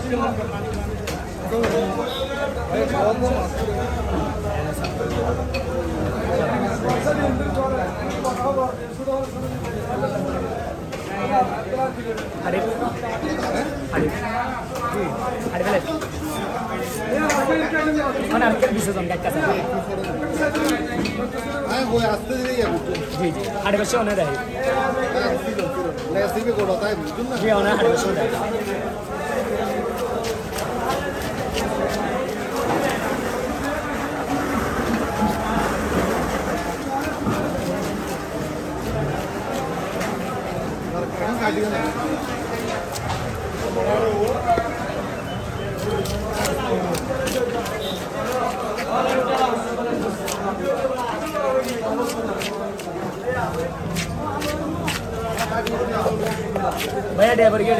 mana bisa zondak ka आए वो आस्ते धीरे ही है जी जी 8 बजे होने रहे लेसी भी कोड होता है बुझुन ना जी होना 8 बजे होने कहाँ काटी है भैया ड्राइवर के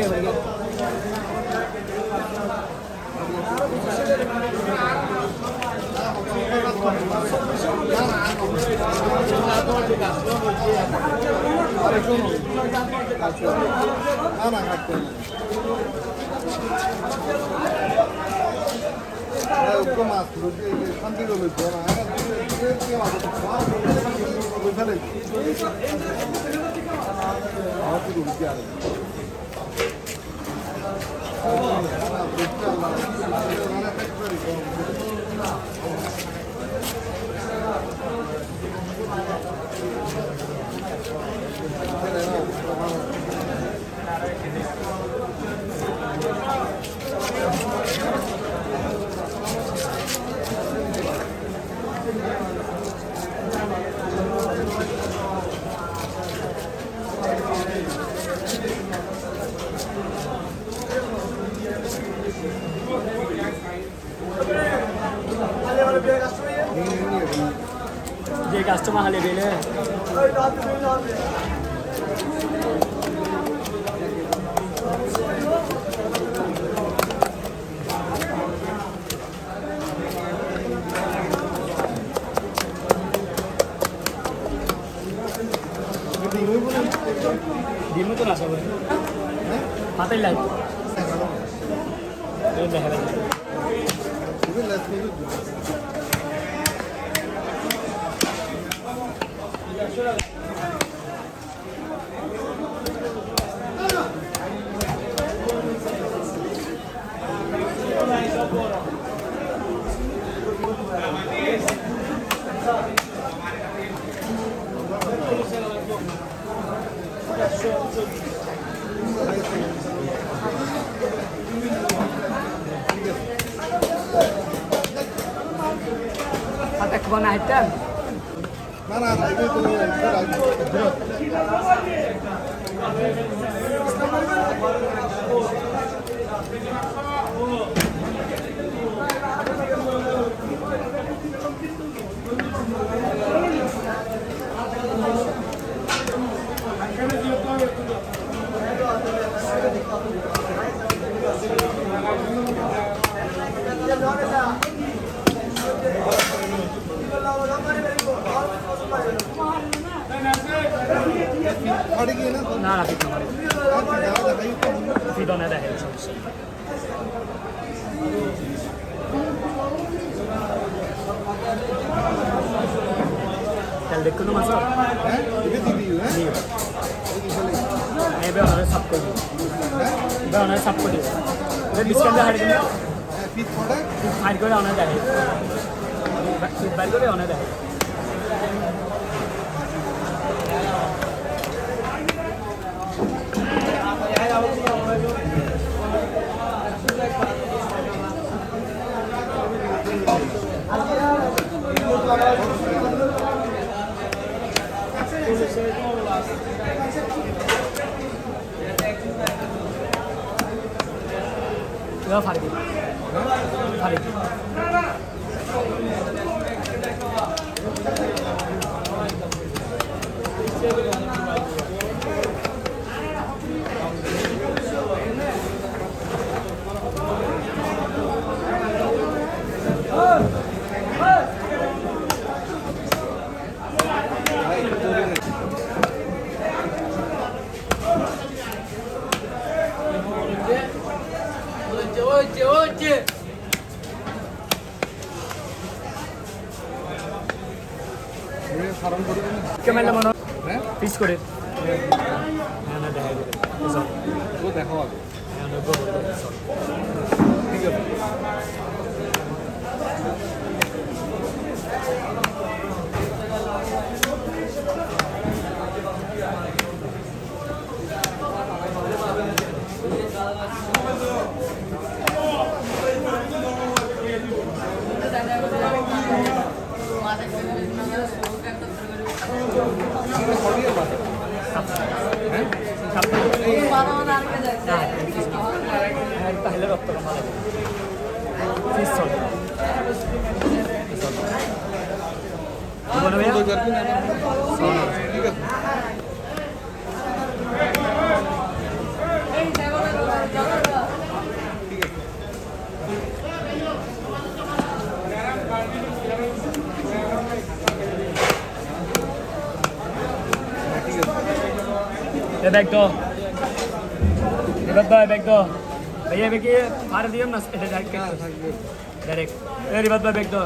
ये कस्टमर हाले बेले दिम तो ना सब हाथ ही लाइट ये बहरा ये Lesi Ada kemana itu? mana itu अड़गी ना ना ना फिर हमारे फिर दोनों रहे चल देखो ना मसा है ये टीवी है नहीं बे हमारे सब को बे हमारे सब को बे डिस्काउंट हट गया फीस पड़ा हट गया होना चाहिए बार को होना चाहिए 이거 파리기. 파리기. ফার্ম করে দেবেন ক্যামেরা মনে হ্যাঁ পিস করে হ্যাঁ না দেখা যাবে সব ও দেখো আগে হ্যাঁ না গোবর সব ঠিক আছে তাহলে রক্ত কমা লাগে পিস চল জীবনে ভাইয়া ঠিক আছে ये बैग दो बैग दो भैया बैग ये मार दियो ना এটা डायरेक्ट ए रिबात भाई बैग दो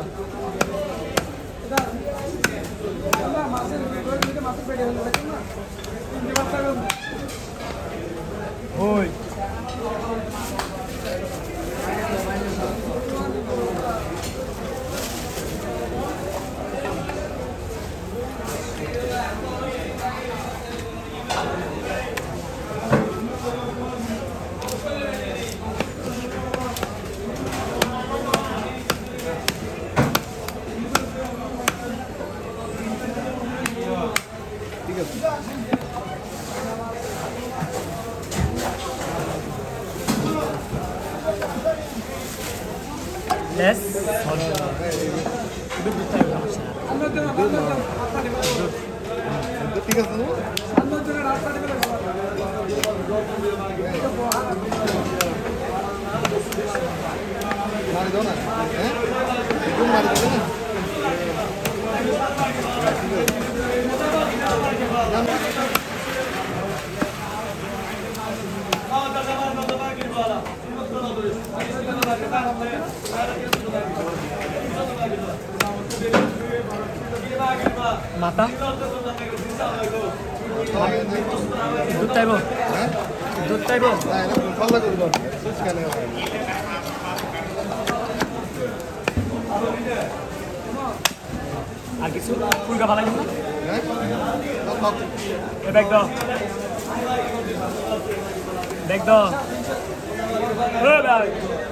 ओय ঠিক আছে लेस ಇದು ಬಿಡ್ತಾ ಇಲ್ಲ ಸಮಸ್ಯೆ ঠিক আছে মারি দাও না হ্যাঁ একদম মারি দাও না মাথা দুধ চাইব হ্যাঁ দুধ চাইব না এটা ফল করে দাও কেন আর কিছু ফুলকা ভালো লাগবে না হ্যাঁ এ ব্যাগ দাও ব্যাগ দাও ও ব্যাগ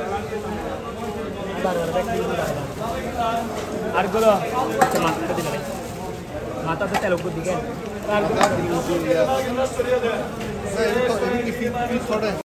আর গুলো আচ্ছা মাথাটা দিলে মাথা তো তেল উপর দিকে আর Ada di ujung ya. Saya itu ini